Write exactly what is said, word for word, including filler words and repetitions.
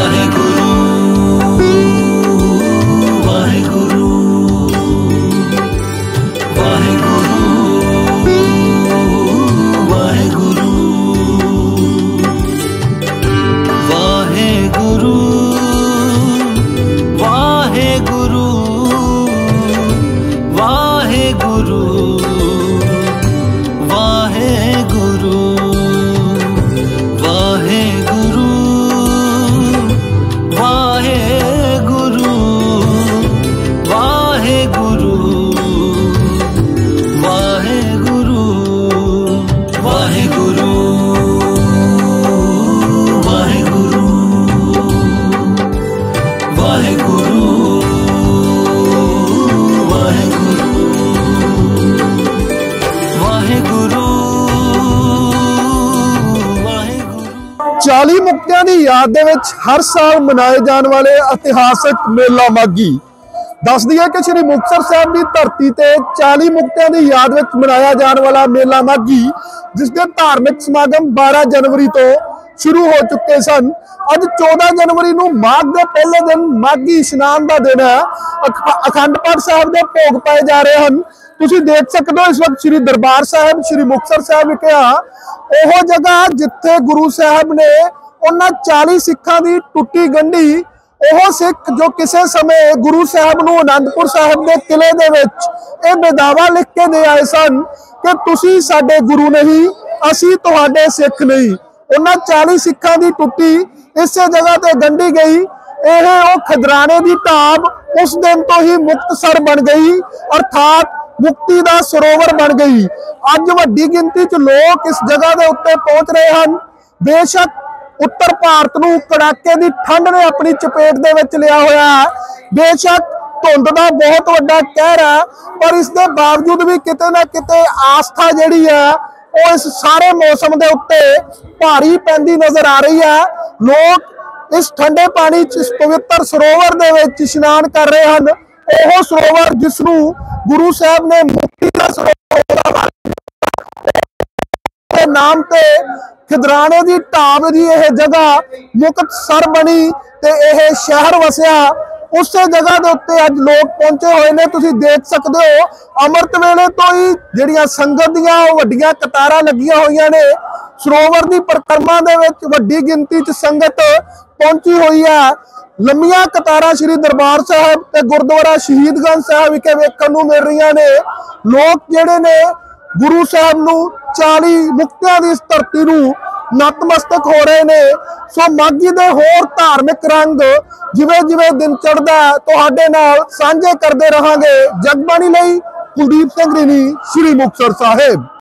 चाली मुक्तियां की याद दे विच हर साल मनाए जाने वाले इतिहासक मेला माघी दस दिए कि श्री मुक्तसर साहब की धरती ते चाली मुक्तियां की याद विच मनाया जाने वाला मेला माघी जिसके धार्मिक समागम बारह जनवरी तो शुरू हो चुके सन। अज चौदह जनवरी नूं माघ के पहले दिन माघी स्नान का दिन है। अखंड पाठ साहब के भोग पाए जा रहे हैं। तुसीं देख सकते हो इस वक्त श्री दरबार साहब श्री मुक्तसर साहब विखे ओह जगह जिथे गुरु साहब ने उन्हां चाली सिखां की टुटी गंढी ओह सिख जो किसी समय गुरु साहब नूं आनंदपुर साहब के किले दे विच इह बेदावा लिख के दे आए सन कि तुसीं साडे गुरु नहीं असीं तुहाडे सिख नहीं। उन्हां चाली सिखां की टुटी इस जगह ते गंढी गई। यह वो खजराने की ढाब उस दिन तो ही मुक्तसर बन गई अर्थात मुक्ति का सरोवर बन गई। अज वड्डी गिनती च लोग इस जगह के उत्ते पहुंच रहे हैं। बेशक उत्तर भारत नूं कड़ाके की ठंड ने अपनी चपेट दे विच लिया होया है। बेशक धुंध का बहुत वड्डा कहर है पर इस दे बावजूद भी किते ना किते आस्था जिहड़ी है वो इस सारे मौसम के उत्ते भारी पैंदी नजर आ रही है। लोग इस ठंडे पानी इस पवित्र सरोवर दे विच इशनान कर रहे हैं। ओह सरोवर जिसनू गुरु साहब ने मुक्ति का सरोवर के नाम ते खिदराने की ढाब की यह जगह मुक्तसर बनी ते यह शहर वसिया। उस जगह के उत्ते अज लोग पहुंचे हुए ने। तुसीं देख सकते हो अमृत वेले तो ही जिहड़ियां संगत दीयां वड्डियां कतारां लगियां होईयां ने। सरोवर की परिक्रमा दे विच वड्डी गिनती च संगत पहुंची हुई है। लंबियां कतारां श्री दरबार साहब ते गुरुद्वारा शहीदगंज साहब विखे वेखण नूं मिल रहीआं ने। लोग जिहड़े ने गुरु साहब नूं चाली मुक्तियां दी इस धरती नूं नतमस्तक हो रहे ने। सो माघी दे होर धार्मिक रंग जिवें जिवें दिन चढ़दा तुहाडे नाल सांझे करदे रहांगे। जगबाणी लई कुलदीप सिंह रीनी श्री मुक्तसर साहिब।